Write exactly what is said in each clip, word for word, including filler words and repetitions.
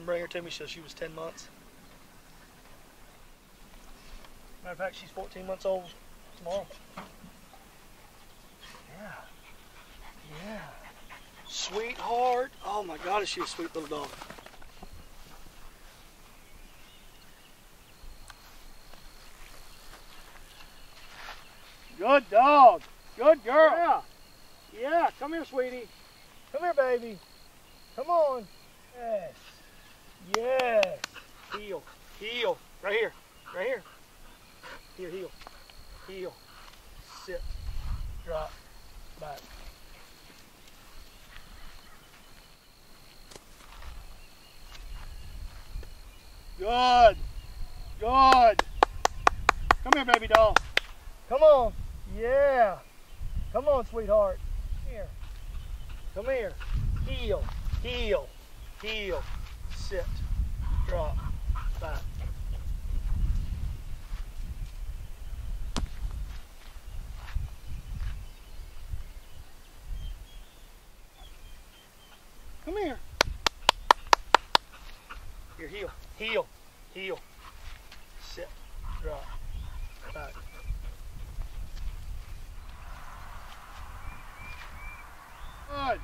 didn't bring her to me till she was ten months. Matter of fact, she's fourteen months old tomorrow. Yeah. Yeah. Sweetheart. Oh my God, is she a sweet little dog. Good dog. Good girl. Yeah. Yeah. Come here, sweetie. Come here, baby. Come on. Yes. Yes. Heel. Heel. Right here. Right here. Here, heel. Heel. Sit. Drop. Back. Good. Good. Come here, baby doll. Come on. Yeah. Come on, sweetheart. Here. Come here. Heel. Heel. Heel. Sit. Drop. Back. Come here. Here, heel. Heel. Heel. Sit. Drop. Back. Good.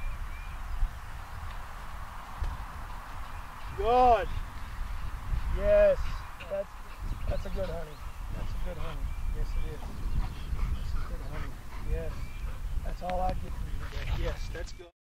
Good. Yes. That's that's a good honey. That's a good honey. Yes, it is. That's a good honey. Yes. That's all I get from you today. Yes, that's good.